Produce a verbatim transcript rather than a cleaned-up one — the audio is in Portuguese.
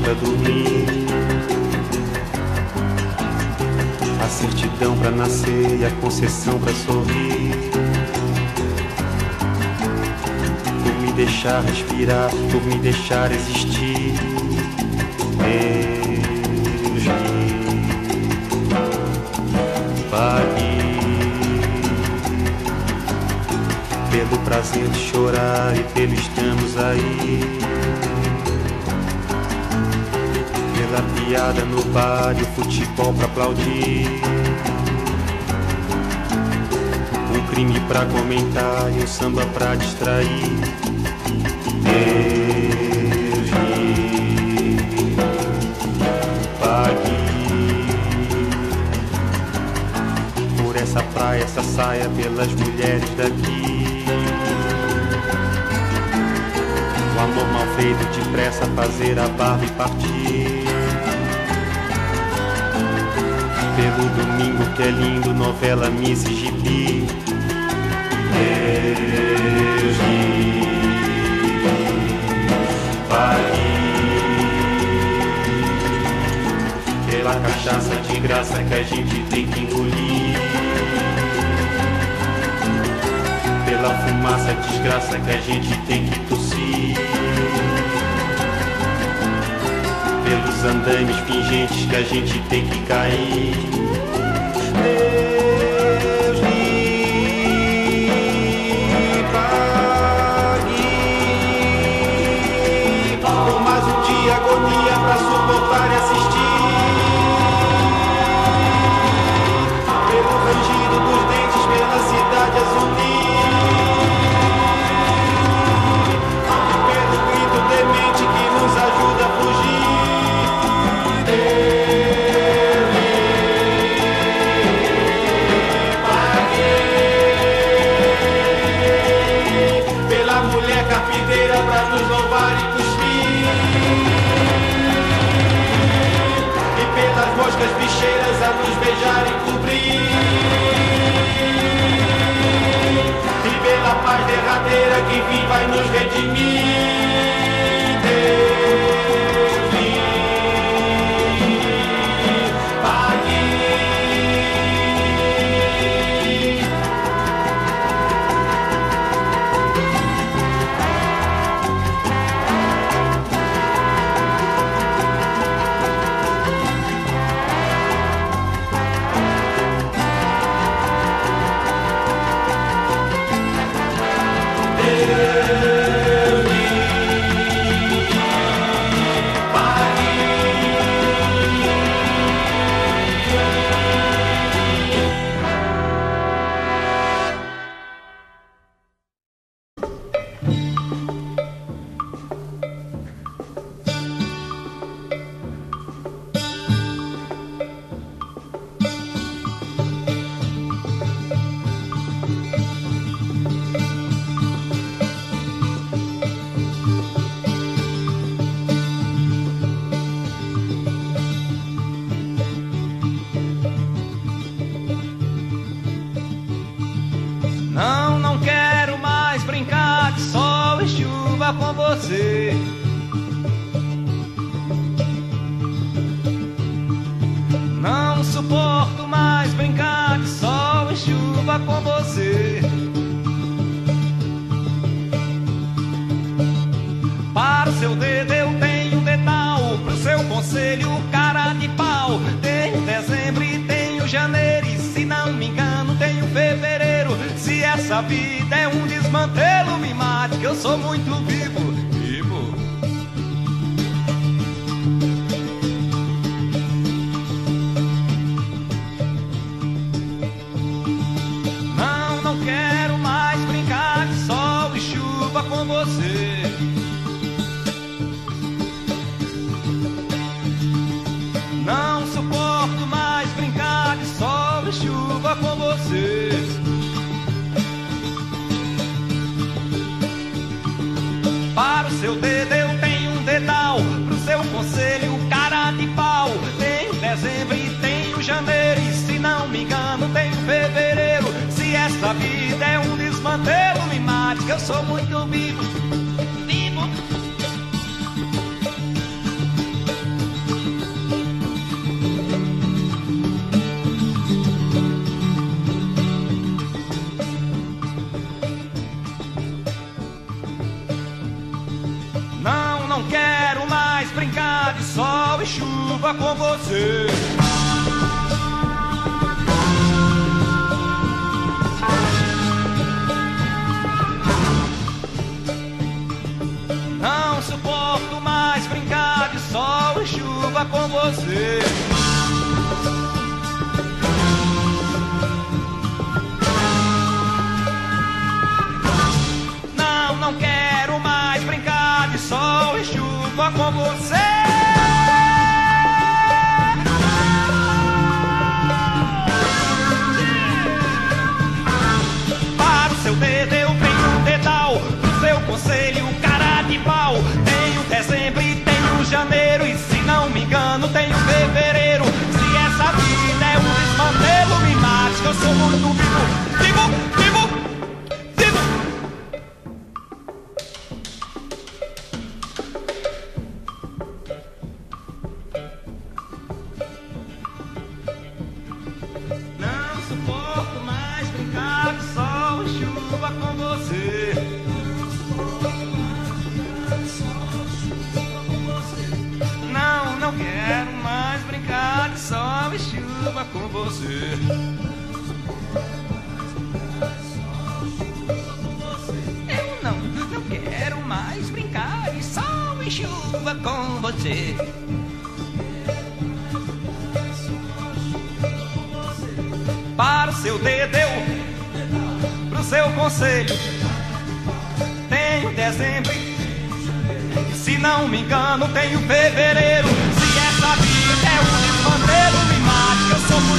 pra dormir, a certidão pra nascer e a concessão pra sorrir. Por me deixar respirar, por me deixar existir, Deus me pague pelo prazer de chorar e pelo estamos aí, pela piada no bar e o futebol pra aplaudir, um crime pra comentar e um samba pra distrair. Deus me pague por essa praia, essa saia, pelas mulheres daqui, o amor mal feito depressa, fazer a barba e partir, pelo domingo que é lindo, novela, miss e gibi. Deus me pague pela cachaça de graça que a gente tem que engolir, pela fumaça desgraça que a gente tem que tossir, pelos andames pingentes que a gente tem que cair. Deus me pague por mais um dia agonia pra suportar e assistir, pelo rangido dos dentes, pela cidade a zumbi, e pelo grito demente que nos ajuda a fugir. Pra nos louvar e cuspir, e pelas moscas bicheiras a nos beijar e cobrir, e pela paz derradeira que vem vai nos redimir. Deus me pague com você. Não suporto mais brincar de sol e chuva com você. Para o seu dedo eu tenho dedal, pro seu conselho cara de pau. Tenho dezembro e tenho janeiro, e se não me engano tenho fevereiro. Se essa vida é um desmantelo, me mate que eu sou muito vivo, vivo. Não, não quero mais brincar de sol e chuva com você. Não suporto mais brincar de sol e chuva com você. Para o seu dedo eu tenho um dedal, pro seu conselho cara de pau. Tenho dezembro e tenho janeiro, e se não me engano tenho fevereiro. Se essa vida é um desmantelo, me mate que eu sou muito vivo, vivo. chuva com você. Não suporto mais brincar de sol e chuva com você. Não, não quero mais brincar de sol e chuva com você. Para o seu dedo eu tenho um dedal, pro seu conselho cara de pau. Tenho dezembro e tenho janeiro, e se não me engano tenho fevereiro. Se essa vida é um desmantelo, me mate que eu sou muito vivo. Vivo, vivo, vivo. Não suporto mais brincar de sol e chuva com você. Não, não quero mais brincar de sol e chuva com você. Eu não, não quero mais brincar de sol e chuva com você. Para o seu dedo eu, pro seu conselho, tenho dezembro e se não me engano tenho fevereiro. Se essa vida é um desmantelo, me mate que eu sou muito